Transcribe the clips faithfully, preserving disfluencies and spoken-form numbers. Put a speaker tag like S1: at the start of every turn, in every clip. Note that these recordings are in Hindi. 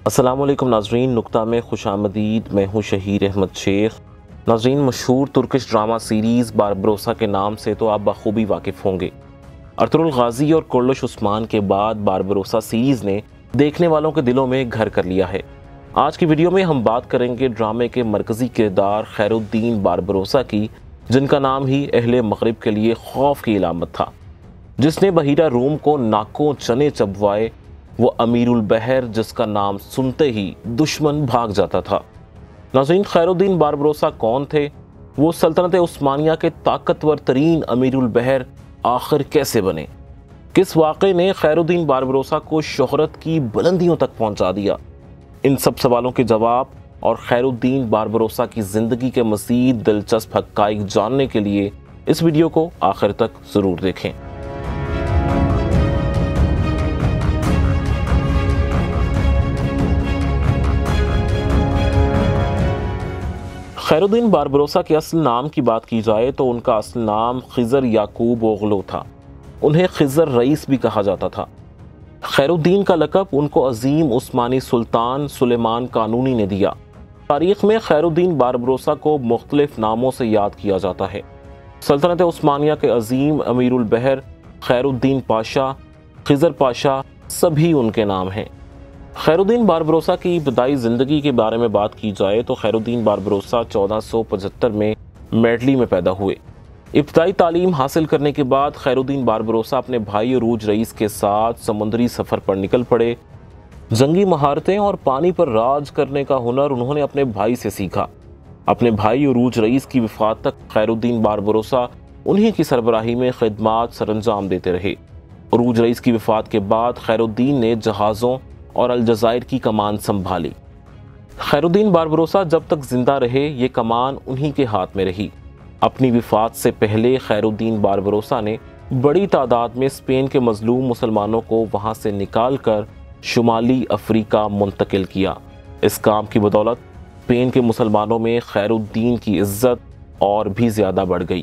S1: अस्सलामुअलैकुम नाजरीन, नुक्ता में खुशामदीद। मैं हूँ शहीर अहमद शेख। नाजरीन, मशहूर तुर्किश ड्रामा सीरीज़ बारबरोसा के नाम से तो आप बखूबी वाकिफ़ होंगे। अर्तुगरुल गाजी और कुर्लुश उस्मान के बाद बारबरोसा सीरीज़ ने देखने वालों के दिलों में घर कर लिया है। आज की वीडियो में हम बात करेंगे ड्रामे के मरकज़ी किरदार खैरुद्दीन बारबरोसा की, जिनका नाम ही अहले मगरिब के लिए खौफ की इलामत था, जिसने बहीरा रूम को नाकों चने चबवाए। वो अमीरुल बहर, जिसका नाम सुनते ही दुश्मन भाग जाता था। नाज़रीन, खैरुद्दीन बारबरोसा कौन थे? वो सल्तनत उस्मानिया के ताकतवर तरीन अमीरुल बहर आखिर कैसे बने? किस वाक़े ने खैरुद्दीन बारबरोसा को शोहरत की बुलंदियों तक पहुंचा दिया? इन सब सवालों के जवाब और खैरुद्दीन बारबरोसा की ज़िंदगी के मज़ीद दिलचस्प हक़ाइक़ जानने के लिए इस वीडियो को आखिर तक ज़रूर देखें। खैरुद्दीन बारबरोसा के असल नाम की बात की जाए तो उनका असल नाम खिज़र याकूब ओगलो था। उन्हें खिज़र रईस भी कहा जाता था। खैरुद्दीन का लक़ब उनको अजीम उस्मानी सुल्तान सुलेमान कानूनी ने दिया। तारीख़ में खैरुद्दीन बारबरोसा को मुख्तलिफ नामों से याद किया जाता है। सल्तनत उस्मानिया के अजीम अमीरुल बहर, खैरुद्दीन पाशा, खिज़र पाशा, सभी उनके नाम हैं। खैरुद्दीन बारबरोसा की इब्तदाई ज़िंदगी के बारे में बात की जाए तो खैरुद्दीन बारबरोसा चौदह सौ पचहत्तर में मेडली में पैदा हुए। इब्तदाई तालीम हासिल करने के बाद खैरुद्दीन बारबरोसा अपने भाई अरूज रईस के साथ समुद्री सफ़र पर निकल पड़े। जंगी महारतें और पानी पर राज करने का हुनर उन्होंने अपने भाई से सीखा। अपने भाई अरूज रईस की वफ़ात तक खैरुद्दीन बारबरोसा उन्हीं की सरबराही में खिदमात सरअंजाम देते रहे। अरूज रईस की वफ़ात के बाद खैरुद्दीन ने जहाज़ों और अलजायर की कमान संभाली। खैरुद्दीन बारबरोसा जब तक जिंदा रहे ये कमान उन्हीं के हाथ में रही। अपनी वफ़ात से पहले खैरुद्दीन बारबरोसा ने बड़ी तादाद में स्पेन के मजलूम मुसलमानों को वहाँ से निकाल कर शुमाली अफ्रीका मुंतकिल किया। इस काम की बदौलत स्पेन के मुसलमानों में खैरुद्दीन की इज्जत और भी ज़्यादा बढ़ गई।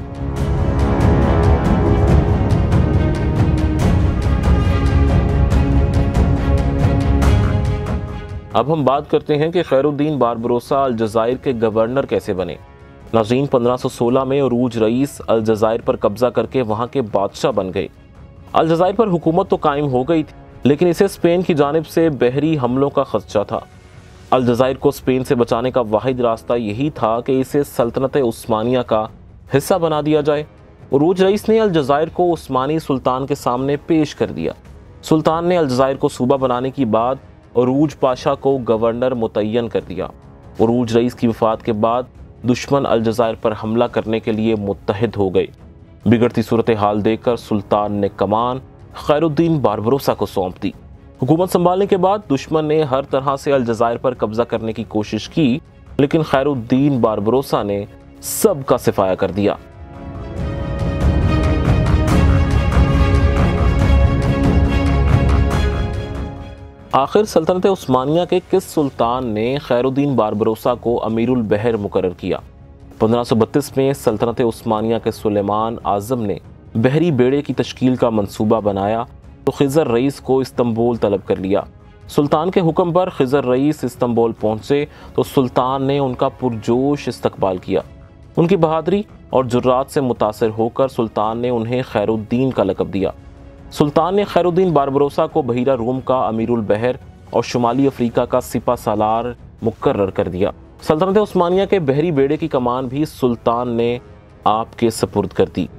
S1: अब हम बात करते हैं कि खैरुद्दीन बारबरोसा अलजायर के गवर्नर कैसे बने। नाज़रीन, पंद्रह सौ सोलह में अरूज रईस अलजायर पर कब्जा करके वहाँ के बादशाह बन गए। अलजायर पर हुकूमत तो कायम हो गई थी, लेकिन इसे स्पेन की जानिब से बहरी हमलों का खदशा था। अलजायर को स्पेन से बचाने का वाहिद रास्ता यही था कि इसे सल्तनत उस्मानिया का हिस्सा बना दिया जाए। अरूज रईस ने अलजायर को उस्मानी सुल्तान के सामने पेश कर दिया। सुल्तान ने अलजायर को सूबा बनाने की बाद अरूज पाशा को गवर्नर मुतय्यन कर दिया। अरूज रईस की वफ़ात के बाद दुश्मन अलजायर पर हमला करने के लिए मुत्तहिद हो गए। बिगड़ती सूरत हाल देखकर सुल्तान ने कमान खैरुद्दीन बारबरोसा को सौंप दी। हुकूमत संभालने के बाद दुश्मन ने हर तरह से अलजायर पर कब्जा करने की कोशिश की, लेकिन खैरुद्दीन बारबरोसा ने सब का सिफाया कर दिया। आखिर सल्तनत उस्मानिया के किस सुल्तान ने खैरुद्दीन बारबरोसा को अमीरुल बहर मुकर्रर किया? पंद्रह सौ बत्तीस में सल्तनत उस्मानिया के सुलेमान आज़म ने बहरी बेड़े की तश्कील का मंसूबा बनाया तो खिज़र रईस को इस्तंबुल तलब कर लिया। सुल्तान के हुक्म पर खिज़र रईस इस्तंबुल पहुंचे तो सुल्तान ने उनका पुरजोश इस्तकबाल किया। उनकी बहादुरी और जुर्रात से मुतासिर होकर सुल्तान ने उन्हें खैरुद्दीन का लक़ब दिया। सुल्तान ने खैरुद्दीन बारबरोसा को बहीरा रूम का अमीरुल बहर और शुमाली अफ्रीका का सिपा सालार मुकर्रर कर दिया। सल्तनत उस्मानिया के बहरी बेड़े की कमान भी सुल्तान ने आपके सपुर्द कर दी।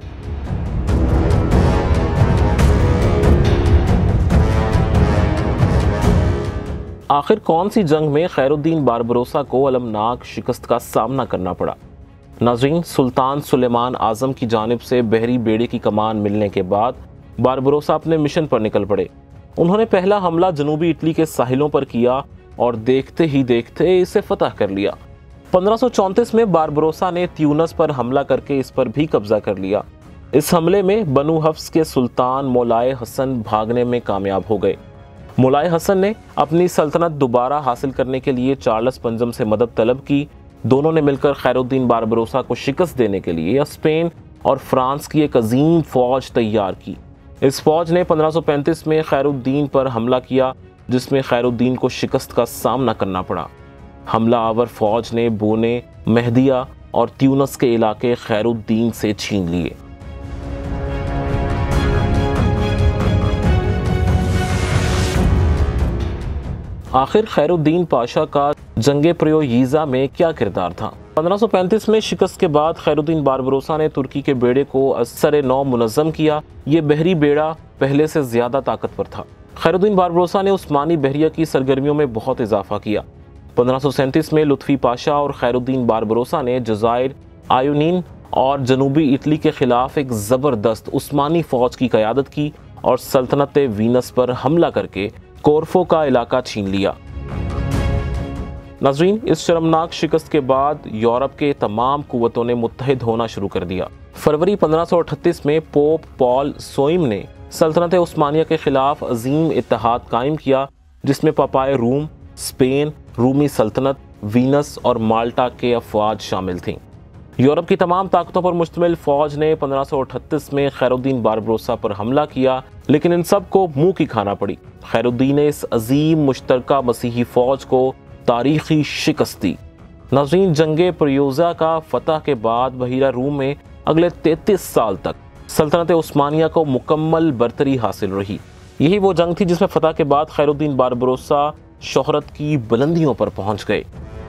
S1: आखिर कौन सी जंग में खैरुद्दीन बारबरोसा को अलमनाक शिकस्त का सामना करना पड़ा? नाज़रीन, सुल्तान सुलेमान आज़म की जानिब से बहरी बेड़े की कमान मिलने के बाद बारबरोसा अपने मिशन पर निकल पड़े। उन्होंने पहला हमला जनूबी इटली के साहिलों पर किया और देखते ही देखते इसे फतह कर लिया। पंद्रह सौ चौंतीस में बारबरोसा ने त्यूनस पर हमला करके इस पर भी कब्जा कर लिया। इस हमले में बनु हफ्स के सुल्तान मौलाए हसन भागने में कामयाब हो गए। मौलाए हसन ने अपनी सल्तनत दोबारा हासिल करने के लिए चार्ल्स पंजम से मदद तलब की। दोनों ने मिलकर खैरुद्दीन बारबरोसा को शिकस्त देने के लिए स्पेन और फ्रांस की एक अजीम फौज तैयार की। इस फौज ने पंद्रह सौ पैंतीस में खैरुद्दीन पर हमला किया, जिसमें खैरुद्दीन को शिकस्त का सामना करना पड़ा। हमला आवर फौज ने बोने, मेहदिया और ट्यूनस के इलाके खैरुद्दीन से छीन लिए। आखिर खैरुद्दीन पाशा का जंगे प्रयोयीज़ा में क्या किरदार था? पंद्रह सौ पैंतीस में शिकस्त के बाद खैरुद्दीन बारबरोसा ने तुर्की के बेड़े को असर नौ मुनज़्ज़म किया। ये बहरी बेड़ा पहले से ज़्यादा ताकतवर था। खैरुद्दीन बारबरोसा ने उस्मानी बहरिया की सरगर्मियों में बहुत इजाफा किया। पंद्रह सौ सैंतीस में लुत्फ़ी पाशा और खैरुद्दीन बारबरोसा ने जज़ायर, आयोनीन और जनूबी इटली के खिलाफ एक ज़बरदस्त उस्मानी फ़ौज की क़यादत की और सल्तनत वीनस पर हमला करके कोरफो का इलाका छीन लिया। नाज़रीन, इस शर्मनाक शिकस्त के बाद यूरोप के तमाम कुव्वतों ने मुत्तहिद होना शुरू कर दिया। फरवरी पंद्रह सौ अड़तीस में पोप पॉल सोइम ने सल्तनत उस्मानिया के खिलाफ अजीम इत्तेहाद कायम किया, जिसमें पापाए रूम, स्पेन, रूमी सल्तनत, वीनस और माल्टा के अफवाज शामिल थीं। यूरोप की तमाम ताकतों पर मुश्तमिल फौज ने पंद्रह सौ अड़तीस में खैरुद्दीन बारबरोसा पर हमला किया, लेकिन इन सब को मुंह की खाना पड़ी। खैरुद्दीन ने इस अजीम मुश्तरका मसीही फौज को तारीखी शिकस्त दी। नाज़रीन, जंगे प्रयोयीज़ा का फतह के बाद बहिरा रूम में अगले तैंतीस साल तक सल्तनत उस्मानिया को मुकम्मल बरतरी हासिल रही। यही वो जंग थी जिसमें फतह के बाद खैरुद्दीन बारबरोसा शोहरत की बुलंदियों पर पहुंच गए।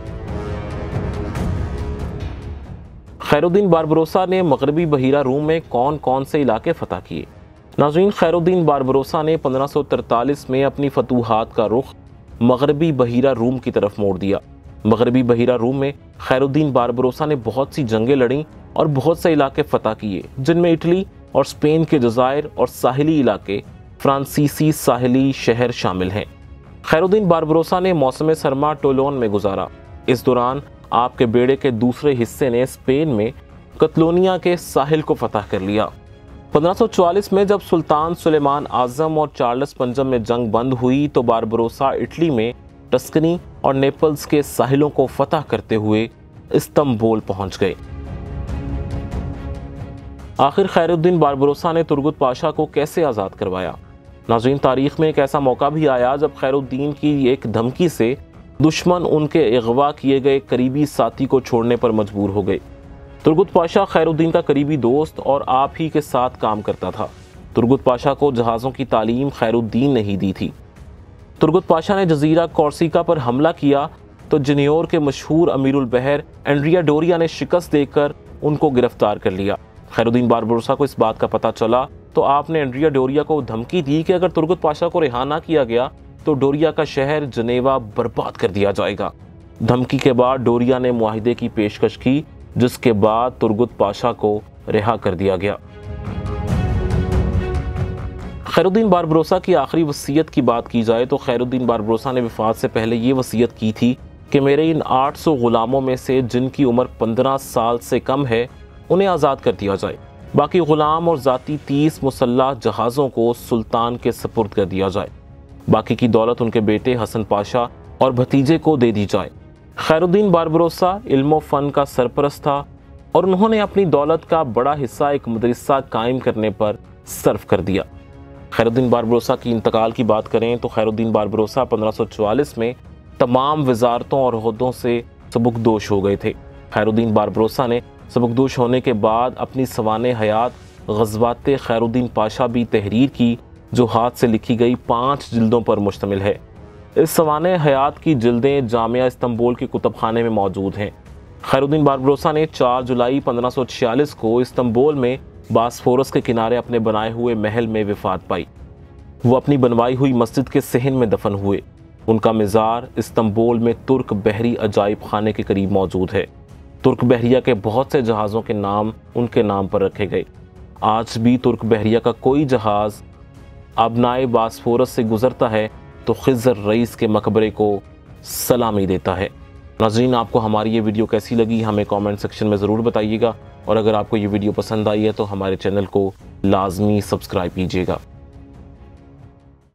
S1: खैरुद्दीन बारबरोसा ने मगरबी बहिरा रूम में कौन कौन से इलाके फतह किए? नाज़रीन, खैरुद्दीन बारबरोसा ने पंद्रह सौ तरतालीस में अपनी फतूहात का रुख मगरबी बहिरा रूम की तरफ मोड़ दिया। मगरबी बहिरा रूम में खैरुद्दीन बारबरोसा ने बहुत सी जंगें लड़ी और बहुत से इलाके फतह किए, जिनमें इटली और स्पेन के जज़ायर और साहिली इलाके, फ्रांसीसी साहिली शहर शामिल हैं। खैरुद्दीन बारबरोसा ने मौसम सरमा टोलोन में गुजारा। इस दौरान आपके बेड़े के दूसरे हिस्से ने स्पेन में कतलोनिया के साहिल को फतह कर लिया। पंद्रह सौ चौवालीस में जब सुल्तान सुलेमान आज़म और चार्ल्स पंजम में जंग बंद हुई तो बारबरोसा इटली में टस्कनी और नेपल्स के साहिलों को फतह करते हुए इस्तंबुल पहुंच गए। आखिर खैरुद्दीन बारबरोसा ने तुर्गुत पाशा को कैसे आज़ाद करवाया? नाज़रीन, तारीख में एक ऐसा मौका भी आया जब खैरुद्दीन की एक धमकी से दुश्मन उनके अगवा किए गए करीबी साथी को छोड़ने पर मजबूर हो गए। तुर्गुत पाशा खैरुद्दीन का करीबी दोस्त और आप ही के साथ काम करता था। तुर्गुत पाशा को जहाज़ों की तालीम खैरुद्दीन ने ही दी थी। तुर्गुत पाशा ने जजीरा कॉर्सिका पर हमला किया तो जिनियोर के मशहूर अमीरुल बहर एंड्रिया डोरिया ने शिकस्त देकर उनको गिरफ्तार कर लिया। खैरुद्दीन बारबरोसा को इस बात का पता चला तो आपने एंड्रिया डोरिया को धमकी दी कि अगर तुर्गुत पाशा को रिहा ना किया गया तो डोरिया का शहर जनेवा बर्बाद कर दिया जाएगा। धमकी के बाद डोरिया ने मुआहिदे की पेशकश की, जिसके बाद तुर्गुत पाशा को रिहा कर दिया गया। खैरुद्दीन बारबरोसा की आखिरी वसीयत की बात की जाए तो खैरुद्दीन बारबरोसा ने वफात से पहले ये वसीयत की थी कि मेरे इन आठ सौ गुलामों में से जिनकी उम्र पंद्रह साल से कम है उन्हें आज़ाद कर दिया जाए। बाकी गुलाम और ज़ाती तीस मुसल्लह जहाज़ों को सुल्तान के सपुर्द कर दिया जाए। बाकी की दौलत उनके बेटे हसन पाशा और भतीजे को दे दी जाए। खैरुद्दीन बारबरोसा इल्म फ़न का सरपरस्त था और उन्होंने अपनी दौलत का बड़ा हिस्सा एक मदरसा कायम करने पर सर्फ कर दिया। खैरुद्दीन बारबरोसा की इंतकाल की बात करें तो खैरुद्दीन बारबरोसा पंद्रह सौ चौवालीस में तमाम वजारतों और ओहदों से सबकदोश हो गए थे। खैरुद्दीन बारबरोसा ने सबकदोश होने के बाद अपनी सवाने हयात ग़ज़वाते खैरुद्दीन पाशा भी तहरीर की, जो हाथ से लिखी गई पाँच जिल्दों पर मुश्तमिल है। इस सवाने हयात की जिल्दें जामिया इस्तंबुल के कुतुबखाने में मौजूद हैं। खैरुद्दीन बारबरोसा ने चार जुलाई पंद्रह सौ छियालीस को इस्तंबुल में बास्फोरस के किनारे अपने बनाए हुए महल में वफात पाई। वो अपनी बनवाई हुई मस्जिद के सहन में दफन हुए। उनका मज़ार इस्तंबुल में तुर्क बहरी अजायब खाने के करीब मौजूद है। तुर्क बहरिया के बहुत से जहाज़ों के नाम उनके नाम पर रखे गए। आज भी तुर्क बहरिया का कोई जहाज़ अबनाए बास्फोरस से गुजरता है तो खिज़र रईस के मकबरे को सलामी देता है। नाज़रीन, आपको हमारी ये वीडियो कैसी लगी हमें कमेंट सेक्शन में ज़रूर बताइएगा, और अगर आपको ये वीडियो पसंद आई है तो हमारे चैनल को लाजमी सब्सक्राइब कीजिएगा।